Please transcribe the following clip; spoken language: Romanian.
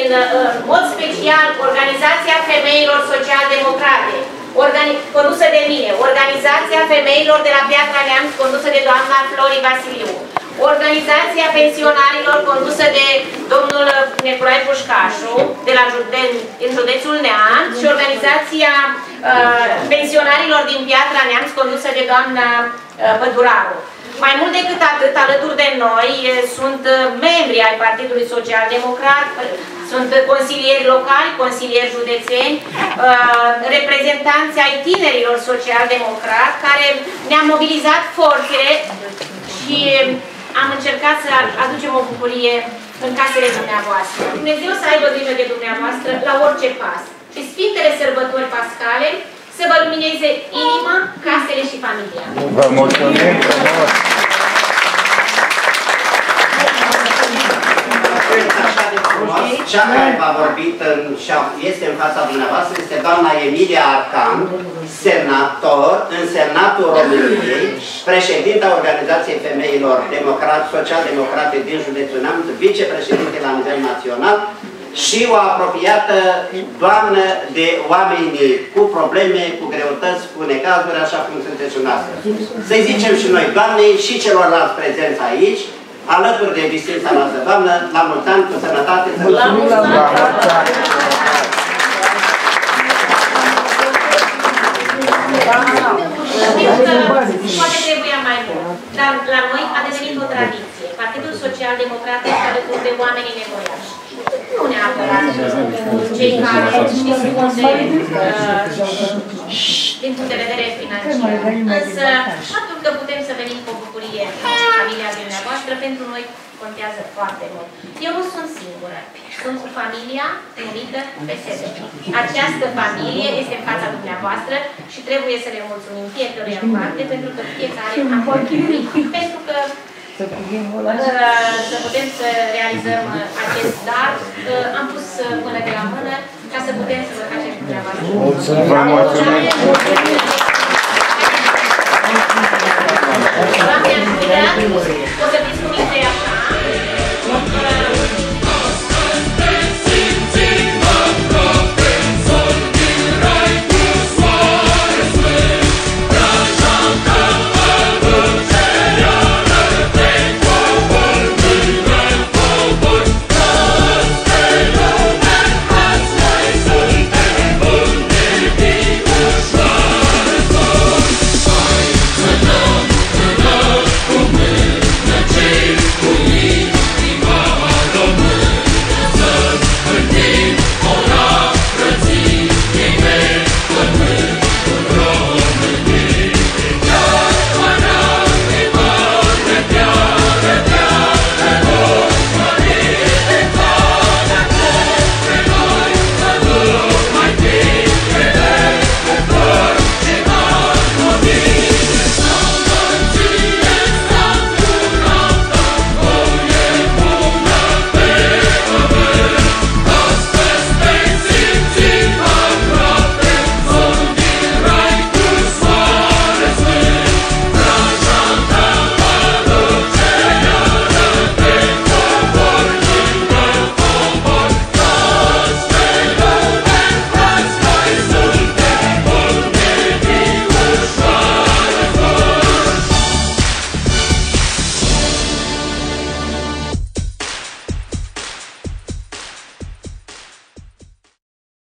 în mod special Organizația Femeilor Social-Democrate, condusă de mine, Organizația Femeilor de la Piatra Neamț, condusă de doamna Flori Vasiliu, Organizația Pensionarilor, condusă de domnul Nicolae Pușcașu, din județul Neamț, și Organizația Pensionarilor din Piatra Neamț, condusă de doamna Păduraru. Mai mult decât atât, alături de noi sunt membri ai Partidului Social Democrat, sunt consilieri locali, consilieri județeni, reprezentanți ai tinerilor social-democrat, care ne-am mobilizat forțele și am încercat să aducem o bucurie în casele dumneavoastră. Dumnezeu să aibă grijă de dumneavoastră la orice pas. Și Sfintele Sărbători Pascale să vă lumineze inima, casele și familia. Vă mulțumim frumos! Așa de frumos, cea care v-a vorbit și este în fața dumneavoastră este doamna Emilia Arcan, senator în Senatul României, președinta Organizației Femeilor Social-Democrate din județul Neamț, vicepreședinte la nivel național și o apropiată doamnă de oameni cu probleme, cu greutăți, cu necazuri, așa cum sunteți și noastră. Să-i zicem și noi, doamnei și celorlalți prezenți aici, alături de distința noastră doamnă, la mulți ani, cu sănătate, să la mulți ani! Știu că poate trebuia mai mult, dar la noi a devenit o tradiție. Partidul Social Democrat este alături de oamenii nevoiași. Nu neapărat cei care știți unde din punct de vedere financiar. Însă, faptul că putem să venim cu o bucurie în familia dumneavoastră, pentru noi contează foarte mult. Eu nu sunt singură. Sunt cu familia numită PSD. Această familie este în fața dumneavoastră și trebuie să le mulțumim fiecăruia în parte, pentru că fiecare a contribuit. Pentru că să putem să realizăm acest dar, am pus mână de la mână ca să putem să vă facem dumneavoastră. Mulțumim!